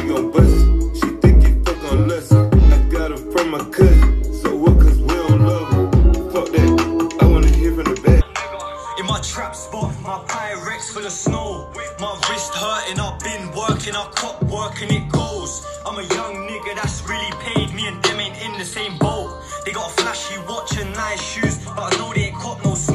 gon' bust it. She think he fuck on lust. I got her from my cousin. So what, cause we don't love her. Fuck that, I wanna hear from the back. In my trap spot, my Pyrex full of snow. My wrist hurting, I've been working, I clock working, it goes. I'm a young nigga that's really paid, me and them ain't in the same boat. They got a flashy watch and nice shoes, but I know they ain't got no